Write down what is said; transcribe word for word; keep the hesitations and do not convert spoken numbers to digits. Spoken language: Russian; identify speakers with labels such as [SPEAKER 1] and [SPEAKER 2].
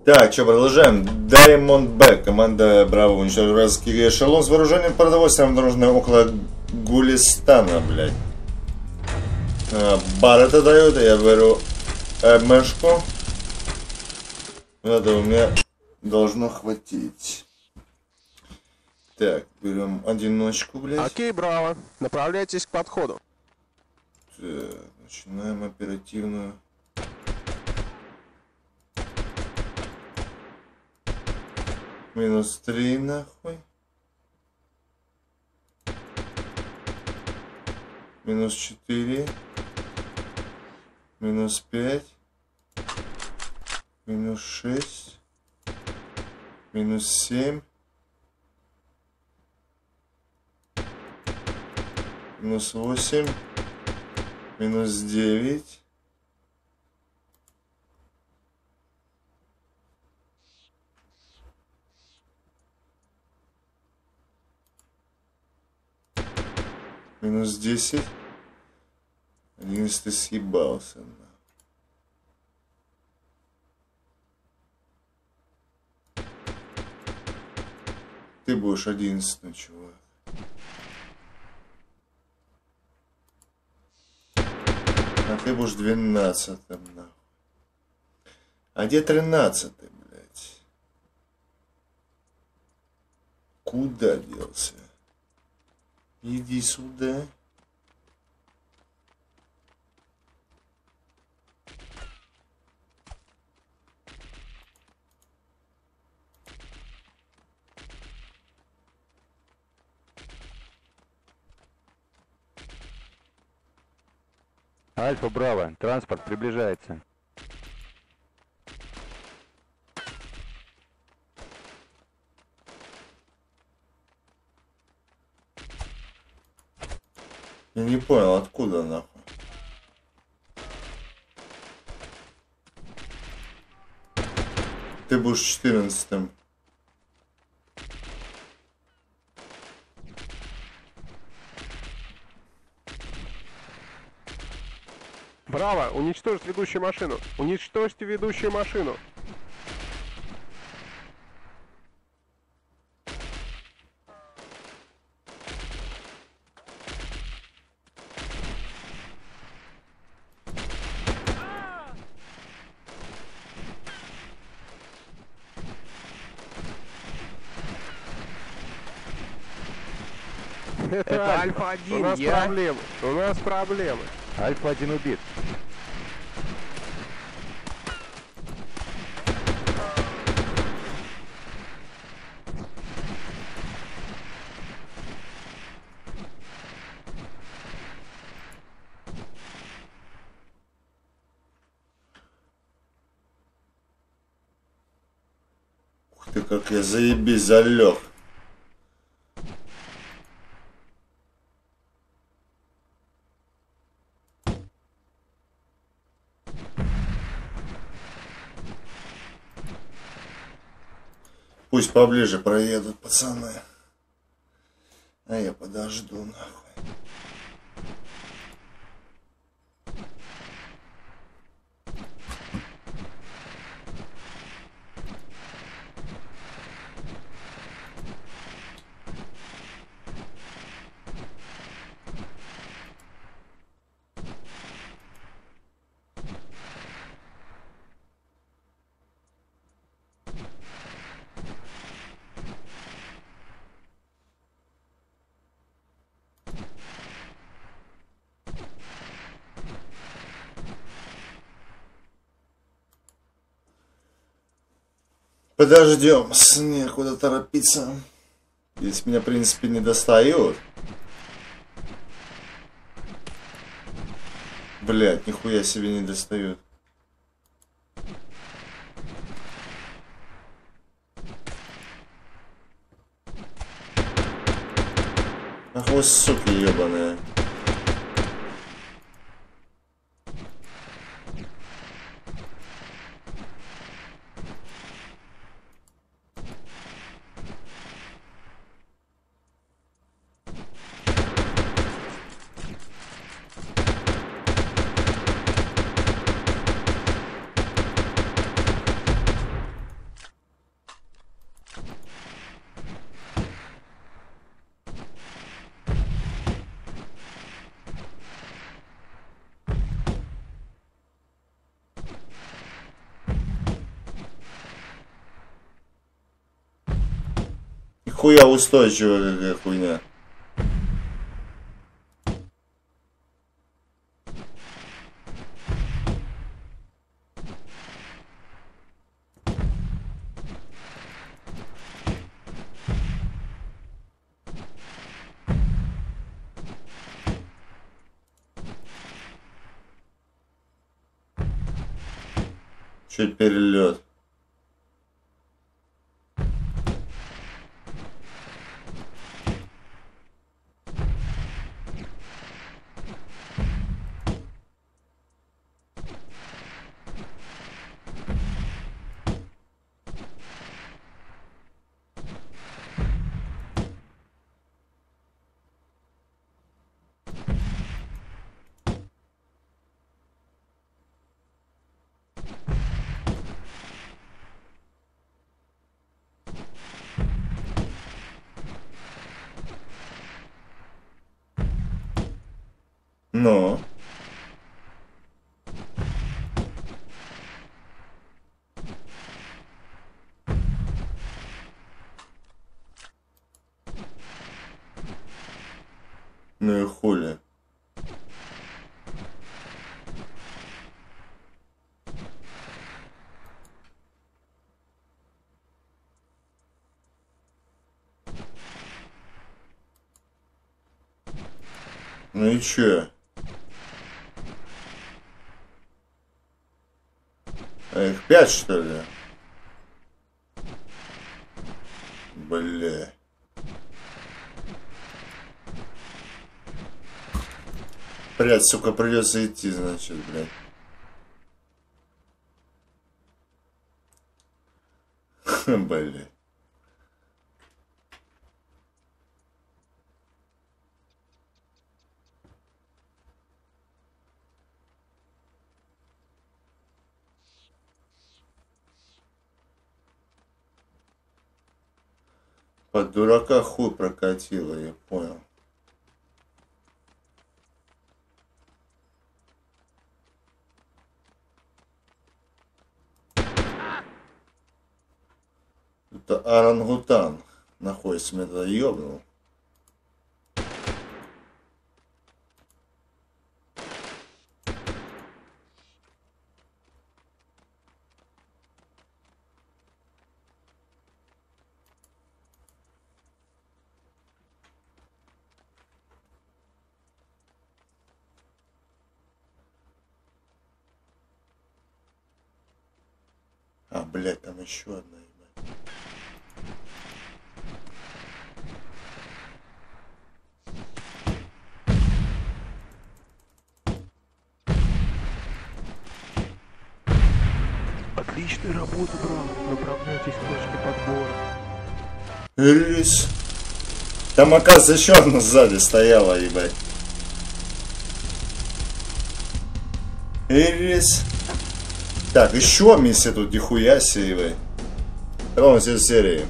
[SPEAKER 1] Так, что, продолжаем. Diamond Back. Команда Браво уничтожила вражеский эшелон с вооружением продовольствием, нужно около Гулистана, блядь. А, бар это дает, я беру мешку. Это у меня должно хватить. Так, берем одиночку, блядь.
[SPEAKER 2] Окей, Браво. Направляйтесь к подходу.
[SPEAKER 1] Так, начинаем оперативную. Минус три, нахуй. Минус четыре. Минус пять. Минус шесть. Минус семь. Минус восемь. Минус девять. Минус десять. Одиннадцатый съебался. Ты будешь одиннадцатым, чувак. А ты будешь двенадцатым, нахуй. А где тринадцатый, блядь? Куда делся? Иди сюда.
[SPEAKER 3] Альфа, Браво, транспорт приближается.
[SPEAKER 1] Я не понял, откуда, нахуй. Ты будешь четырнадцатым.
[SPEAKER 2] Браво, уничтожить ведущую машину. Уничтожьте ведущую машину. Это, Это Альфа один. У нас я... проблемы. У нас проблемы.
[SPEAKER 3] Альфа один убит.
[SPEAKER 1] Ух ты, как я заебись залег. Пусть поближе проедут, пацаны. А я подожду, нахуй. Подождем, некуда торопиться. Здесь меня, в принципе, не достают. Блять, нихуя себе не достают. Ах вы суки ебаные. дохуя устойчивая какая хуйня. Чуть перелет. Ну. Ну и хули. Ну и чё? А их пять, что ли? Бля. Блядь, сука, придется идти, значит, блядь. Блядь. Под дурака хуй прокатило, я понял. Это орангутан находится, меня тогда ёбнул. А, блядь, там еще одна, ебать.
[SPEAKER 2] Отличная работа, Браво. Направляйтесь к точке подбора.
[SPEAKER 1] Элис. Там, оказывается, еще одна сзади стояла, ебать. Элис. Так, еще миссия тут нихуя себе, ебать. Ровно все серии.